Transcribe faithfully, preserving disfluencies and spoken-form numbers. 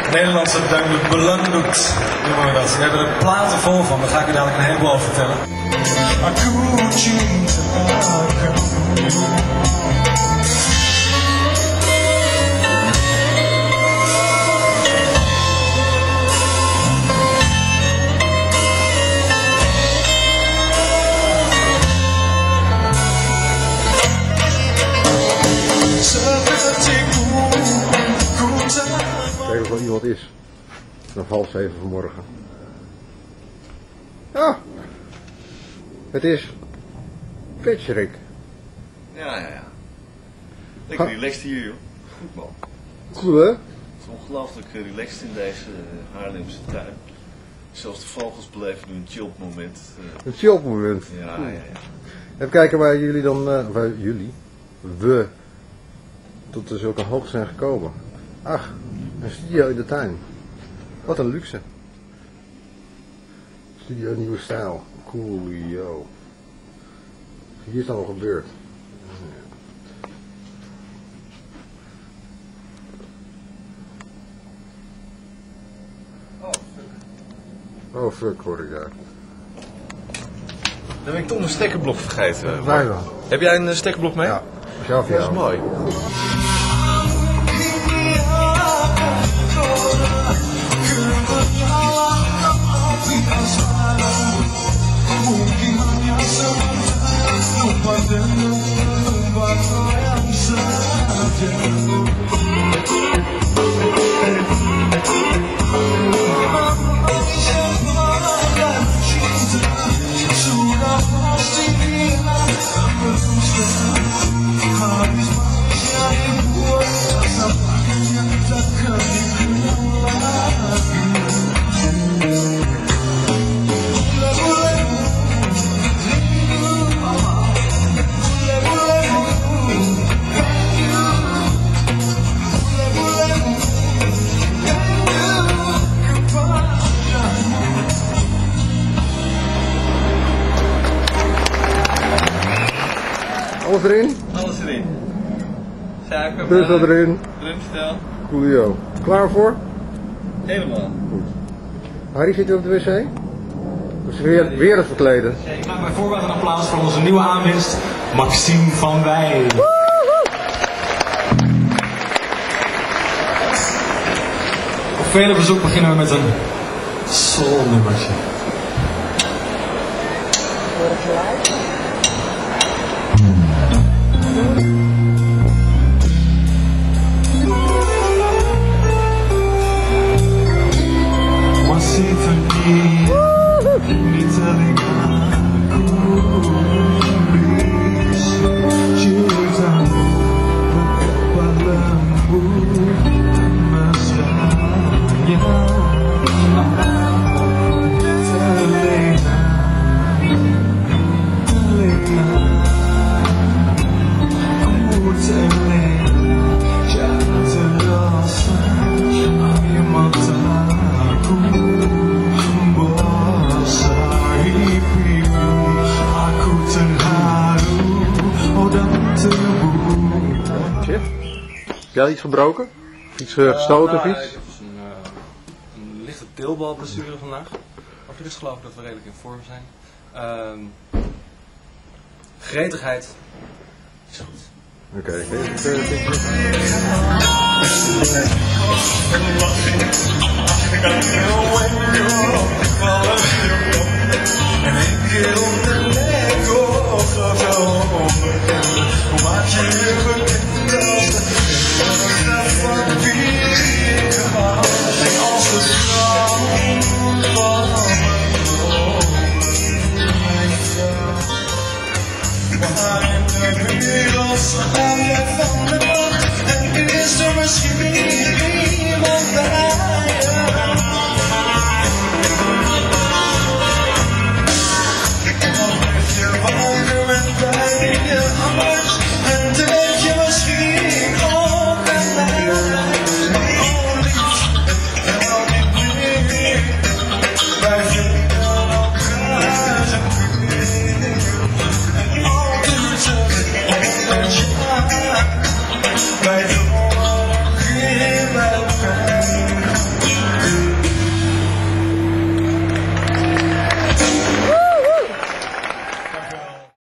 Nederlandse duidelijk belang doet, noemen we dat. We hebben er platen vol van, daar ga ik u dadelijk een heleboel over vertellen. Kijk of er iemand is. Nog half zeven vanmorgen. Ah, het is Patrick. Ja, ja, ja. Lekker Ha. relaxed hier, joh. Goed, man. Goed, hè? Het is ongelooflijk relaxed in deze uh, Haarlemse tuin. Zelfs de vogels beleven nu een chill moment. Uh, Een chill moment. ja, ja, ja. Even kijken waar jullie dan, uh, waar jullie, we, tot er zulke hoogte zijn gekomen. Ach, een studio in de tuin. Wat een luxe. Studio Nieuwe Stijl. Coolio. Hier is het allemaal gebeurd. Oh fuck, hoor ik daar. Dan ben ik toch een stekkerblok vergeten. Waar dan? Heb jij een stekkerblok mee? Ja, speciaal voor Dat is jou. mooi. Alles erin? Alles erin. Suiker, Puzzel erin. drumstel. Coolio. Klaar voor? Helemaal. Harry zit u op de wc? Dus weer, weer het verkleden. Ik maak bij voorbaat een applaus voor onze nieuwe aanwinst, Maxime van Wij. Op vele bezoek beginnen we met een soul nummertje. Uma sinfonia, me telling aku bisa kepalamu mesranya terlena, terlena, ku terlena, jangan terasa air mataku. Heb jij iets gebroken? Iets uh, gestoten of Uh, iets? nou, ik heb dus een, uh, een lichte teelbalblessure vandaag. Maar voor de rest geloof ik dat we redelijk in vorm zijn. Uh, gretigheid is goed. Oké. Okay. Thank you.